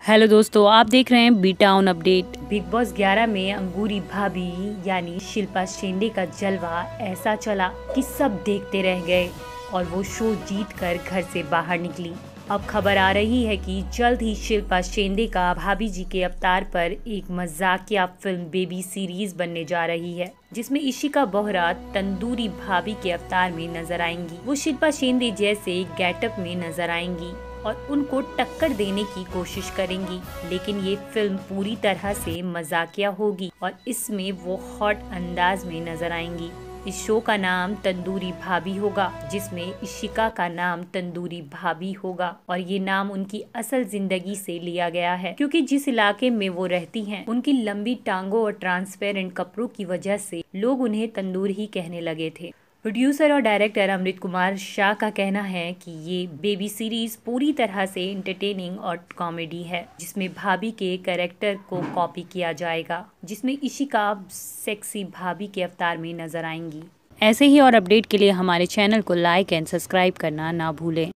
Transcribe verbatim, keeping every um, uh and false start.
Hello दोस्तों, आप देख रहे हैं B town update. Bigg Boss ग्यारह में अंगूरी भाभी यानी शिल्पा शेंडे का जलवा ऐसा चला कि सब देखते रह गए और वो शो जीत कर घर से बाहर निकली। अब खबर आ रही है कि जल्द ही शिल्पा शेंडे का भाभी जी के अवतार पर एक मजाकिया फिल्म बेबी सीरीज बनने जा रही है, जिसमें इशिका बोहरा तंदूरी भाभी के अवतार में नजर आएंगी। वो शिल्पा शेंडे जैसे गेटअप में नजर आएंगी और उनको टक्कर देने की कोशिश करेंगी, लेकिन ये फिल्म पूरी तरह से मजाकिया होगी और इसमें वो हॉट अंदाज में नजर आएंगी। इस शो का नाम तंदूरी भाभी होगा, जिसमें इशिका का नाम तंदूरी भाभी होगा और ये नाम उनकी असल जिंदगी से लिया गया है, क्योंकि जिस इलाके में वो रहती हैं, उनकी लंबी टांगों और ट्रांसपेरेंट कपड़ों की वजह से लोग उन्हें तंदूर ही कहने लगे थे। प्रोड्यूसर और डायरेक्टर अमृत कुमार शाह का कहना है कि ये बेबी सीरीज पूरी तरह से एंटरटेनिंग और कॉमेडी है, जिसमें भाभी के कैरेक्टर को कॉपी किया जाएगा, जिसमें इशिका सेक्सी भाभी के अवतार में नजर आएंगी। ऐसे ही और अपडेट के लिए हमारे चैनल को लाइक एंड सब्सक्राइब करना ना भूलें।